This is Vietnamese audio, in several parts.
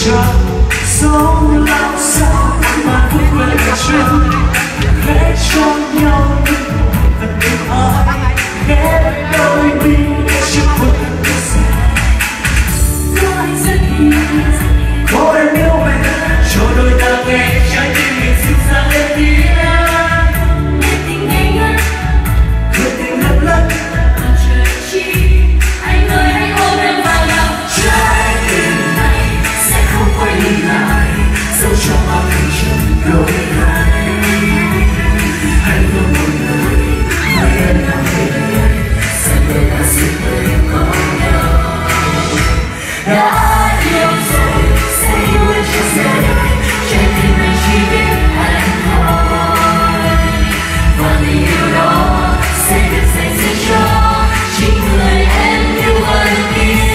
chẳng sống làm sao mà cuộc đời chuyện vẽ cho nhau thật yêu ai ghé đôi mi chiếc quần có anh rất hiền có em yêu mình cho đôi ta nghe trái tim mình dịu dàng lên tiếng để tình ngây ngất để tình lấp lấp trời chi anh ơi hãy ôm em vào lòng trái tim này sẽ không quay lại dẫu cho bao ngày chân đôi hai hãy luôn một người hãy em làm việc sẽ người ta xin người có nhau đã yêu rồi sẽ yêu em cho giờ trái tim này chỉ biết anh thôi và tình yêu đó sẽ được dành riêng cho chính người em yêu hơn yêu.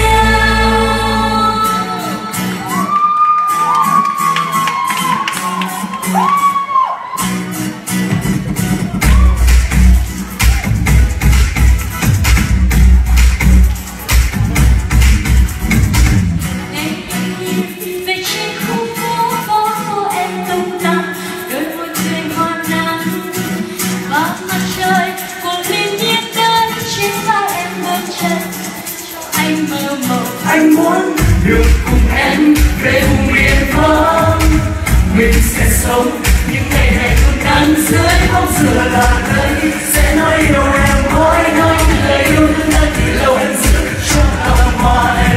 Về trên khu phố em tung tăng đôi môi cười hoa nắng và mặt trời cùng lên nhiệt đới trên vai em bước chân cho anh mơ mộng. Anh muốn được cùng em về vùng miền vắng, mình sẽ sống những ngày hè tung nắng dưới bóng dừa là đây sẽ nói yêu em mỗi nói những lời yêu thương đã từ lâu em giữ trong lòng hoài.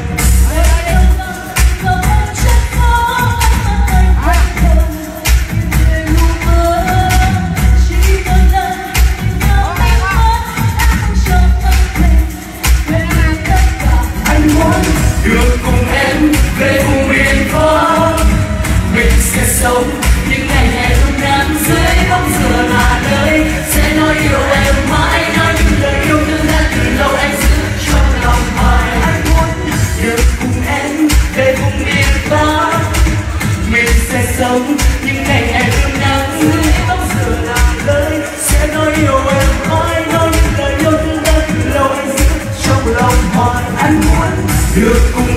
Được cùng em về vùng miền vắng, mình sẽ sống những ngày hè tung nắng dưới bóng dừa là nơi sẽ nói yêu em mãi, nói những lời yêu thương đã từ lâu anh giữ trong lòng hoài. Anh muốn được cùng em về vùng miền vắng, mình sẽ sống những ngày hè tung nắng dưới bóng dừa là nơi sẽ nói yêu em mãi, nói những lời yêu thương đã từ lâu anh giữ trong lòng hoài. Anh muốn được cùng